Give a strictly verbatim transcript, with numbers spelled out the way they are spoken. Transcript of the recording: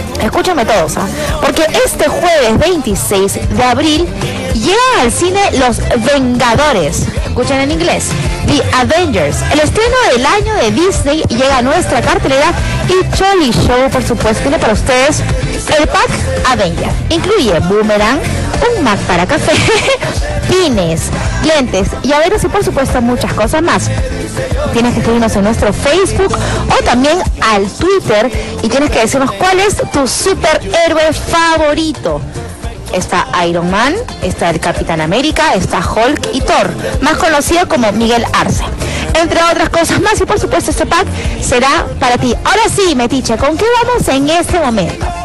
escúchame todos, ¿ah? Porque este jueves veintiséis de abril llegan al cine Los Vengadores. Escuchen en inglés, The Avengers. El estreno del año de Disney llega a nuestra cartelera y Jolly Show, por supuesto, tiene para ustedes el pack Avenger. Incluye boomerang, un Mac para café, pines, lentes, llaveros y por supuesto muchas cosas más. Tienes que seguirnos en nuestro Facebook o también al Twitter y tienes que decirnos cuál es tu superhéroe favorito. Está Iron Man, está el Capitán América, está Hulk y Thor, más conocido como Miguel Arce. Entre otras cosas más y por supuesto este pack será para ti. Ahora sí, Metiche, ¿con qué vamos en este momento?